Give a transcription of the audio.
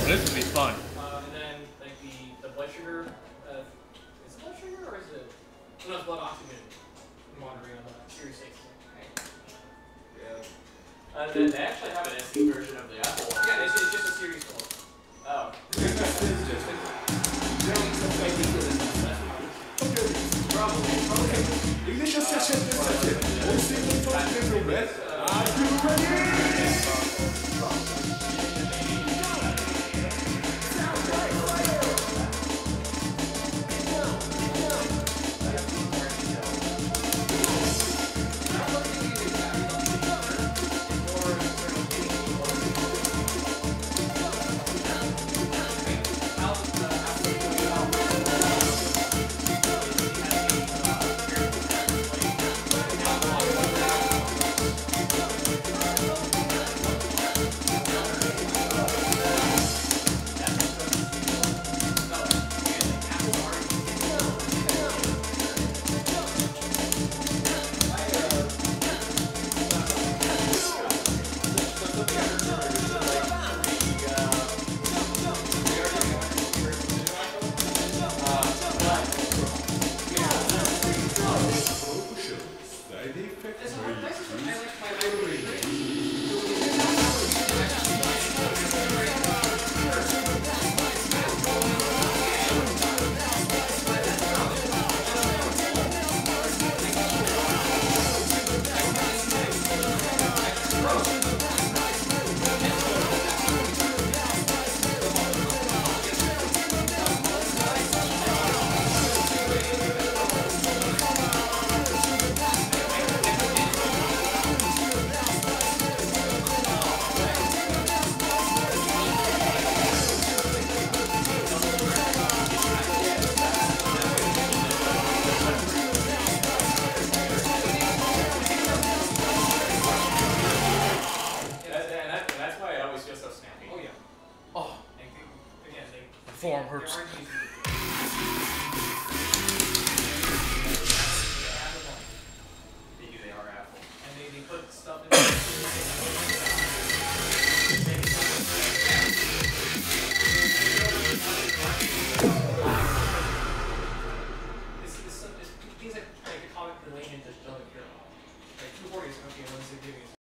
this would be fun. And then like the blood sugar, is it blood sugar or is it? No, it's blood oxygen monitoring on the Series 6. Yeah. They actually have an SD version of the Apple. Yeah, it's just a Series 12. Oh. Probably. Are you ready? Forearm hurts.